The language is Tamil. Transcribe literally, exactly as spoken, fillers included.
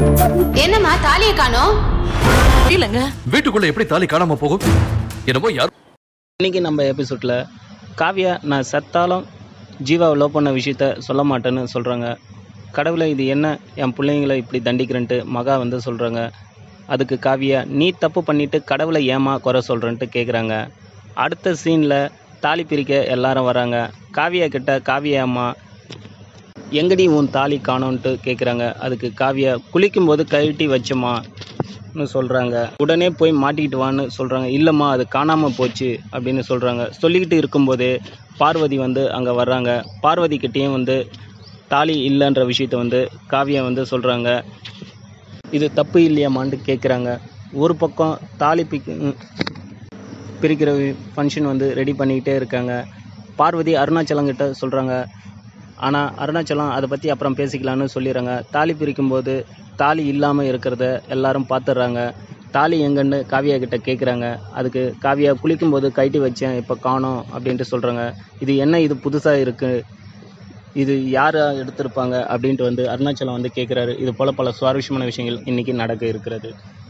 என்னம்மா தாலியை காணோம்? இல்லங்க வீட்டுக்குள்ள எப்படி தாலி காணாம போகும்? என்னமோ யார். இன்னைக்கு நம்ம எபிசோட்ல காவியா நான் சத்தாலும் ஜீவாவை லவ் பண்ண விஷயத்த சொல்ல மாட்டேன்னு சொல்கிறாங்க. கடவுளை இது என்ன என் பிள்ளைங்களை இப்படி தண்டிக்கிறேன்ட்டு மகா வந்து சொல்கிறாங்க. அதுக்கு காவியா நீ தப்பு பண்ணிவிட்டு கடவுளை ஏமா குறை சொல்கிறேன்ட்டு கேட்குறாங்க. அடுத்த சீனில் தாலி பிரிக்க எல்லாரும் வராங்க. காவியா கிட்ட காவியா அம்மா எங்கடி உன் தாலி காணோன்ட்டு கேட்குறாங்க. அதுக்கு காவியா குளிக்கும்போது கழட்டி வச்சம்மான்னு சொல்கிறாங்க. உடனே போய் மாட்டிக்கிட்டு வான்னு சொல்கிறாங்க. இல்லைம்மா அது காணாமல் போச்சு அப்படின்னு சொல்கிறாங்க. சொல்லிக்கிட்டு இருக்கும்போதே பார்வதி வந்து அங்கே வர்றாங்க. பார்வதி கிட்டேயும் வந்து தாலி இல்லைன்ற விஷயத்த வந்து காவியா வந்து சொல்கிறாங்க. இது தப்பு இல்லையாம்மான்ட்டு கேட்குறாங்க. ஒரு பக்கம் தாலி பி பிரிக்கிற ஃபங்க்ஷன் வந்து ரெடி பண்ணிக்கிட்டே இருக்காங்க. பார்வதி அருணாச்சலங்கிட்ட சொல்கிறாங்க. ஆனால் அருணாச்சலம் அதை பற்றி அப்புறம் பேசிக்கலான்னு சொல்லிடுறாங்க. தாலி பிரிக்கும்போது தாலி இல்லாமல் இருக்கிறத எல்லாரும் பார்த்துடுறாங்க. தாலி எங்கன்னு காவியா கிட்ட கேட்குறாங்க. அதுக்கு காவியா குளிக்கும்போது கைட்டி வச்சேன் இப்போ காணோம் அப்படின்ட்டு சொல்கிறாங்க. இது என்ன இது புதுசாக இருக்குது, இது யார் எடுத்திருப்பாங்க அப்படின்ட்டு வந்து அருணாச்சலம் வந்து கேட்குறாரு. இது போல் பல சுவாரஸ்யமான விஷயங்கள் இன்றைக்கி நடக்க இருக்கிறது.